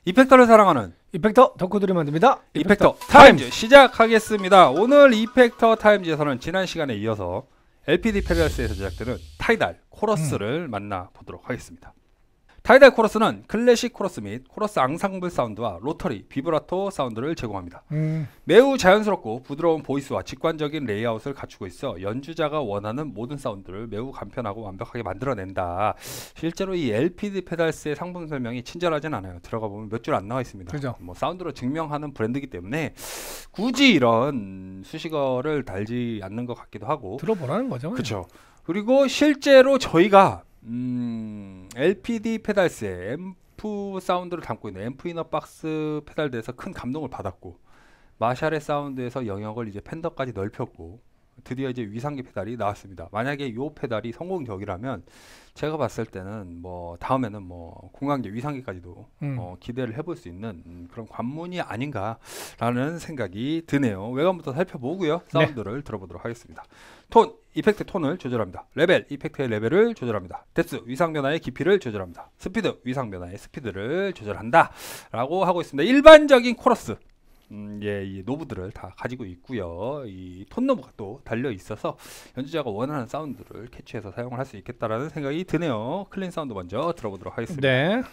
이펙터를 사랑하는 이펙터 덕후들이 만듭니다. 이펙터 타임즈 시작하겠습니다. 오늘 이펙터 타임즈에서는 지난 시간에 이어서 LPD 페달스에서 제작되는 타이달 코러스를 만나보도록 하겠습니다. 타이달 코러스는 클래식 코러스 및 코러스 앙상블 사운드와 로터리, 비브라토 사운드를 제공합니다. 매우 자연스럽고 부드러운 보이스와 직관적인 레이아웃을 갖추고 있어 연주자가 원하는 모든 사운드를 매우 간편하고 완벽하게 만들어낸다. 실제로 이 LPD 페달스의 상품 설명이 친절하진 않아요. 들어가 보면 몇 줄 안 나와 있습니다. 그죠? 뭐 사운드로 증명하는 브랜드이기 때문에 굳이 이런 수식어를 달지 않는 것 같기도 하고. 들어보라는 거죠. 그렇죠. 그리고 실제로 저희가 LPD 페달스의 앰프 사운드를 담고 있는 앰프 이너 박스 페달대에서 큰 감동을 받았고, 마샬의 사운드에서 영역을 이제 팬더까지 넓혔고, 드디어 이제 위상기 페달이 나왔습니다. 만약에 이 페달이 성공적이라면 제가 봤을 때는 뭐 다음에는 뭐 공강제 위상기까지도 기대를 해볼 수 있는 그런 관문이 아닌가라는 생각이 드네요. 외관부터 살펴보고요. 사운드를 들어보도록 하겠습니다. 톤, 이펙트 톤을 조절합니다. 레벨, 이펙트의 레벨을 조절합니다. 데스, 위상 변화의 깊이를 조절합니다. 스피드, 위상 변화의 스피드를 조절한다 라고 하고 있습니다. 일반적인 코러스, 이 노브들을 다 가지고 있고요. 이 톤 노브가 또 달려 있어서 연주자가 원하는 사운드를 캐치해서 사용을 할 수 있겠다라는 생각이 드네요. 클린 사운드 먼저 들어보도록 하겠습니다. 네.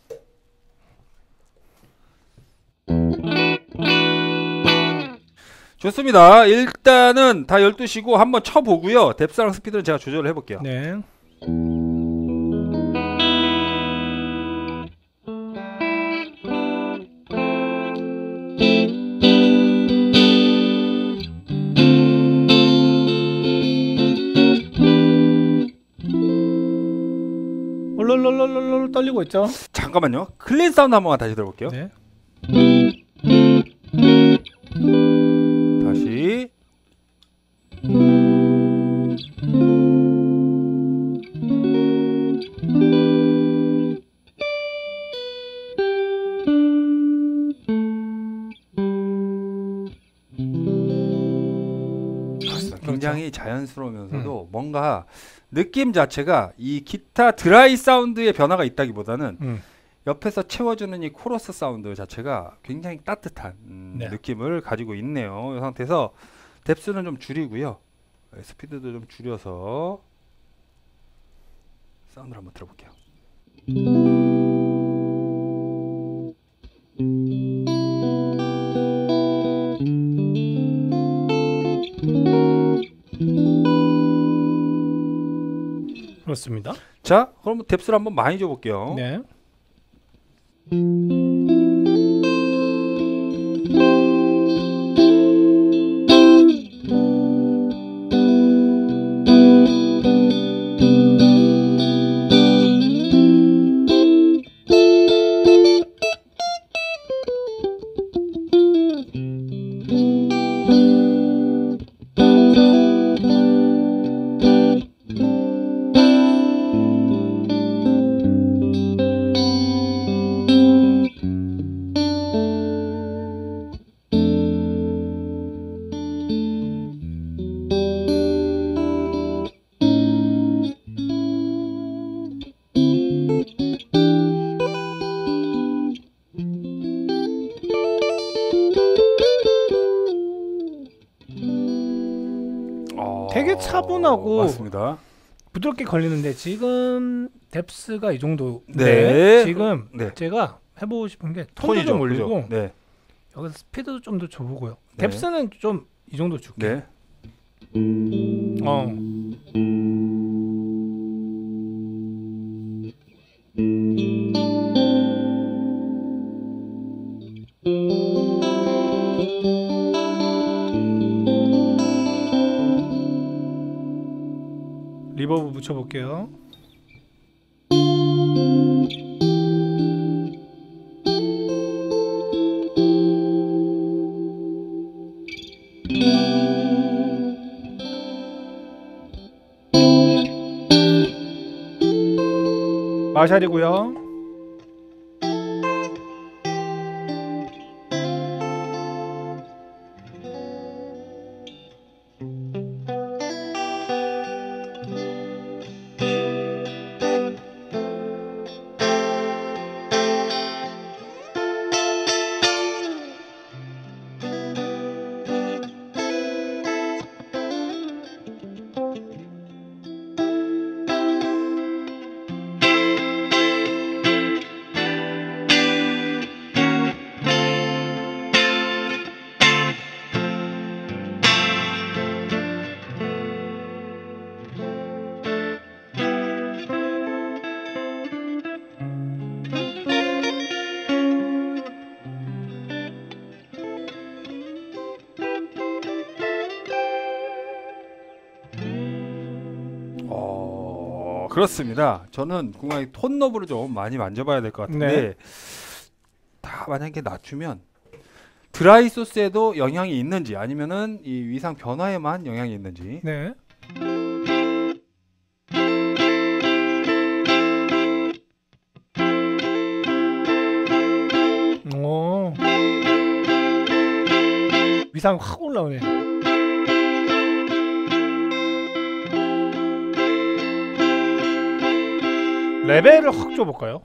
좋습니다. 일단은 다 12시고 한번 쳐보고요. 뎁스랑 스피드는 제가 조절을 해볼게요. 네. 롤롤롤롤 떨리고 있죠? 잠깐만요. 클린 사운드 한번 다시 들어볼게요. 네. 다시. 굉장히 자연스러우면서도 뭔가 느낌 자체가 이 기타 드라이 사운드의 변화가 있다기보다는 옆에서 채워주는 이 코러스 사운드 자체가 굉장히 따뜻한 느낌을 가지고 있네요. 이 상태에서 뎁스는 좀 줄이고요. 스피드도 좀 줄여서 사운드를 한번 들어볼게요. 그렇습니다. 자, 그럼 뎁스를 한번 많이 줘볼게요. 네. 되게 차분하고 맞습니다. 부드럽게 걸리는데 지금 뎁스가 이 정도인데 네. 지금 네. 제가 해보고 싶은 게 톤도 좀 올리고 네. 여기서 스피드도 좀 더 줘보고요. 네. 뎁스는 좀 이 정도 줄게. 네. 리버브 붙여볼게요. 마샬이고요. 그렇습니다. 저는 궁극이 톤 너브를 좀 많이 만져봐야 될 것 같은데 네. 다 만약에 낮추면 드라이 소스에도 영향이 있는지 아니면은 이 위상 변화에만 영향이 있는지. 네. 오. 위상 확 올라오네. 레벨을 확 줘볼까요?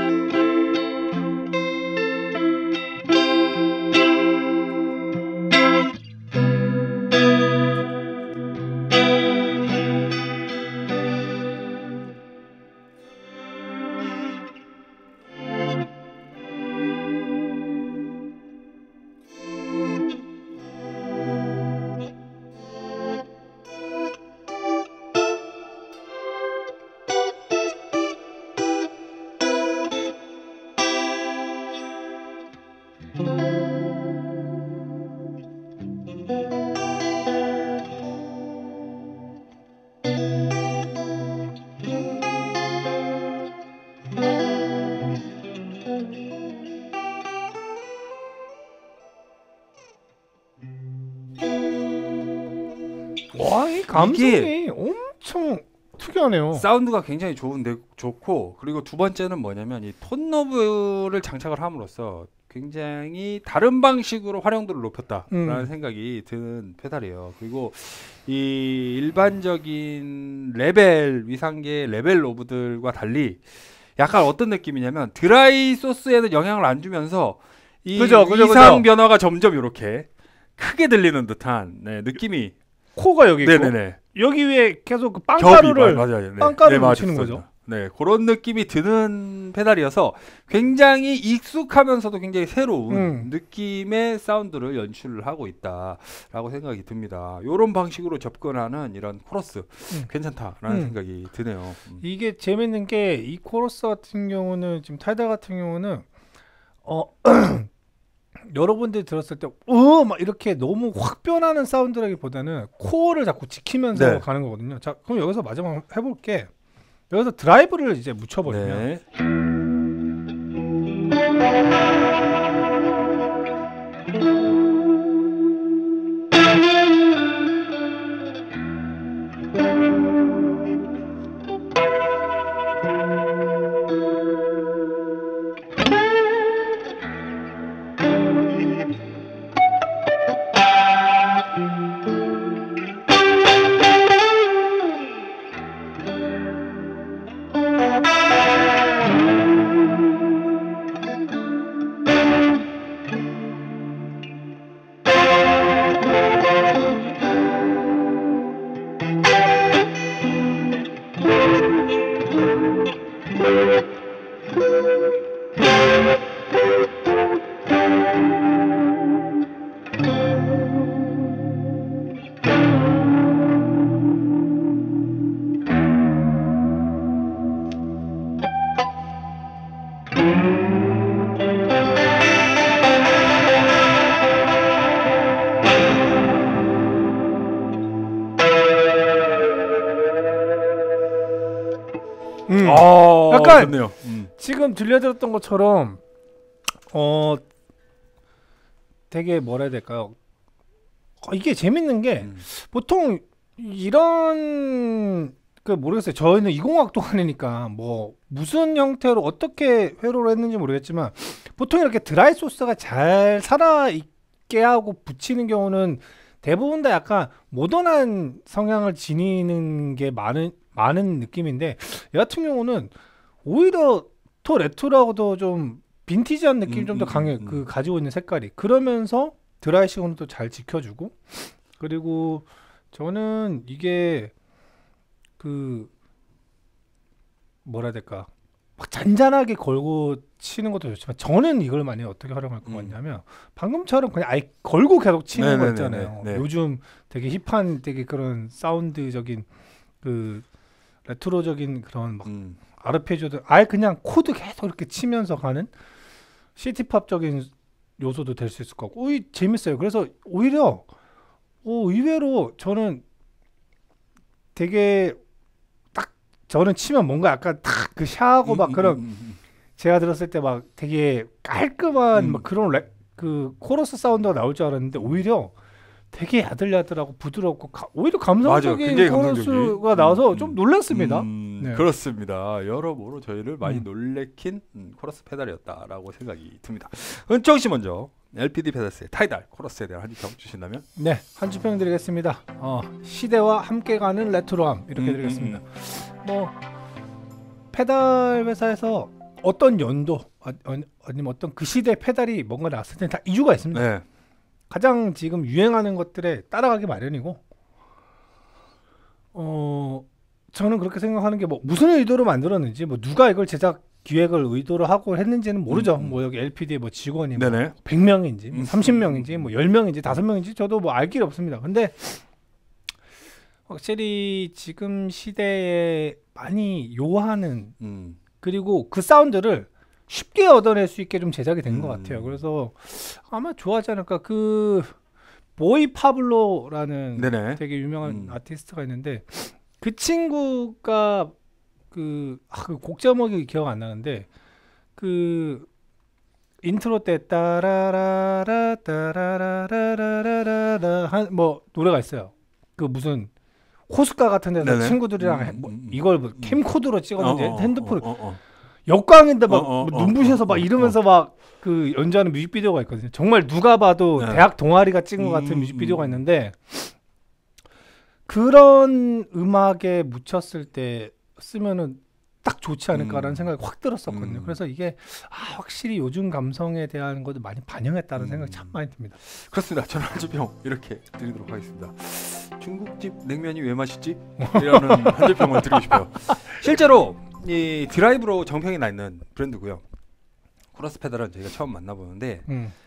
와, 이 감성이 엄청 특이하네요. 사운드가 굉장히 좋고, 그리고 두 번째는 뭐냐면 이 톤 너브를 장착을 함으로써 굉장히 다른 방식으로 활용도를 높였다라는 생각이 드는 페달이에요. 그리고 이 일반적인 레벨 위상계 레벨 로브들과 달리 약간 어떤 느낌이냐면 드라이 소스에는 영향을 안 주면서 이 위상 변화가 점점 이렇게 크게 들리는 듯한 느낌이. 코가 여기 있고 네네네. 여기 위에 계속 그 빵가루를 맞아요. 빵가루를 묻히는 거죠. 네, 그런 느낌이 드는 페달이어서 굉장히 익숙하면서도 굉장히 새로운 느낌의 사운드를 연출을 하고 있다라고 생각이 듭니다. 이런 방식으로 접근하는 이런 코러스 괜찮다라는 생각이 드네요. 이게 재밌는 게 이 코러스 같은 경우는 지금 타이달 같은 경우는 여러분들이 들었을 때 막 이렇게 너무 확 변하는 사운드라기보다는 코어를 자꾸 지키면서 가는 거거든요. 자, 그럼 여기서 마지막 해볼게. 여기서 드라이브를 이제 묻혀버리면 약간 좋네요. 지금 들려드렸던 것처럼 되게 뭐라 해야 될까요? 이게 재밌는 게 보통 이런 모르겠어요. 저희는 이공학도 아니니까 뭐 무슨 형태로 어떻게 회로를 했는지 모르겠지만 보통 이렇게 드라이 소스가 잘 살아있게 하고 붙이는 경우는 대부분 다 약간 모던한 성향을 지니는 게 많은 느낌인데 얘 같은 경우는 오히려 더 레트로하고도 좀 빈티지한 느낌이 좀 더 강해. 그 가지고 있는 색깔이. 그러면서 드라이 시간도 잘 지켜주고, 그리고 저는 이게 뭐라 해야 될까, 막 잔잔하게 걸고 치는 것도 좋지만 저는 이걸 많이 어떻게 활용할 것 같냐면 방금처럼 그냥 아예 걸고 계속 치는 거 있잖아요. 요즘 되게 힙한 되게 그런 사운드적인 레트로적인 그런 막 아르페지오도 아예 그냥 코드 계속 이렇게 치면서 가는 시티팝적인 요소도 될 수 있을 것 같고 재밌어요. 그래서 오히려 의외로 저는 되게 딱 저는 치면 뭔가 약간 탁 그 샤하고 막 그런 제가 들었을 때 막 되게 깔끔한 막 그런 그 코러스 사운드가 나올 줄 알았는데 오히려 되게 야들야들하고 부드럽고 오히려 감성적인 맞아요. 코러스가 나와서 좀 놀랐습니다. 네. 그렇습니다. 여러모로 저희를 많이 놀래킨 코러스 페달이었다라고 생각이 듭니다. 은정 씨 먼저 LPD 페달스의 타이달 코러스에 대한 한줄평 주신다면? 네, 한줄평 드리겠습니다. 시대와 함께 가는 레트로함 이렇게 드리겠습니다. 뭐 페달 회사에서 어떤 연도 아니면 어떤 그 시대 페달이 뭔가 나왔을 때는 다 이유가 있습니다. 네. 가장 지금 유행하는 것들에 따라가기 마련이고 저는 그렇게 생각하는 게 뭐 무슨 의도로 만들었는지 뭐 누가 이걸 제작 기획을 의도로 하고 했는지는 모르죠. 뭐 여기 LPD 뭐 직원이 뭐 100명인지 뭐 30명인지 뭐 10명인지 5명인지 저도 뭐 알 길이 없습니다. 근데 확실히 지금 시대에 많이 요하는 그리고 그 사운드를 쉽게 얻어낼 수 있게 좀 제작이 된 것 같아요. 그래서 아마 좋아하지 않을까. 그 보이 파블로라는 되게 유명한 아티스트가 있는데 그 친구가 그 곡 제목이 기억 안 나는데 그 인트로 때 따라라라 따라라라라라라 뭐 노래가 있어요. 그 무슨 호숫가 같은 데서 친구들이랑 이걸 뭐 캠코더로 찍었는데 핸드폰 역광인데 막 눈부셔서 막 이러면서 막 그 연주하는 뮤직비디오가 있거든요. 정말 누가 봐도 대학 동아리가 찍은 것 같은 뮤직비디오가 있는데 그런 음악에 묻혔을 때 쓰면은 딱 좋지 않을까라는 생각이 확 들었었거든요. 그래서 이게 확실히 요즘 감성에 대한 것도 많이 반영했다는 생각이 참 많이 듭니다. 그렇습니다. 저는 한줄평 이렇게 드리도록 하겠습니다. 중국집 냉면이 왜 맛있지? 이라는 한줄평을 드리고 싶어요. 실제로 이 드라이브로 정평이 나 있는 브랜드고요. 코러스 페달은 저희가 처음 만나보는데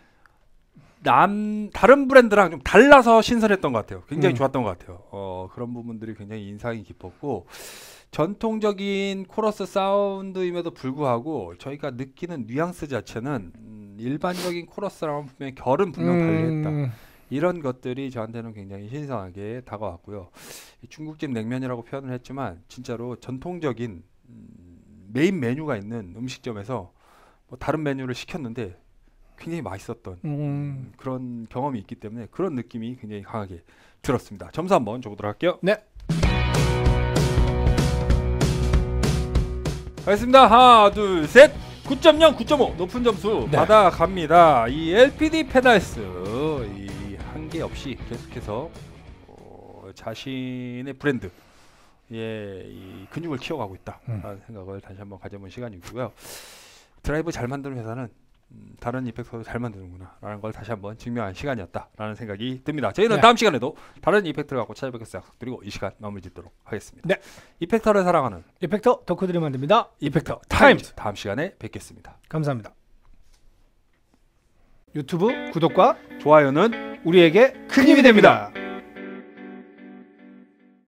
다른 브랜드랑 좀 달라서 신선했던 것 같아요. 굉장히 좋았던 것 같아요. 그런 부분들이 굉장히 인상이 깊었고 전통적인 코러스 사운드임에도 불구하고 저희가 느끼는 뉘앙스 자체는 일반적인 코러스랑 분명히 결은 분명 달리했다. 이런 것들이 저한테는 굉장히 신선하게 다가왔고요. 중국집 냉면이라고 표현을 했지만 진짜로 전통적인 메인 메뉴가 있는 음식점에서 뭐 다른 메뉴를 시켰는데 굉장히 맛있었던 그런 경험이 있기 때문에 그런 느낌이 굉장히 강하게 들었습니다. 점수 한번 줘보도록 할게요. 네. 알겠습니다. 하나, 둘, 셋. 9.0, 9.5 높은 점수 받아갑니다. 이 LPD 페달스 이 한계 없이 계속해서 자신의 브랜드 이 근육을 키워가고 있다라는 생각을 다시 한번 가져본 시간이고요. 드라이브 잘 만드는 회사는 다른 이펙터도 잘 만드는구나 라는 걸 다시 한번 증명한 시간이었다 라는 생각이 듭니다. 저희는 다음 시간에도 다른 이펙터를 갖고 찾아뵙겠습니다. 약속드리고 이 시간 마무리 짓도록 하겠습니다. 이펙터를 사랑하는 이펙터 덕후들이 만듭니다. 이펙터 타임즈. 다음 시간에 뵙겠습니다. 감사합니다. 유튜브 구독과 좋아요는 우리에게 큰 힘이 됩니다.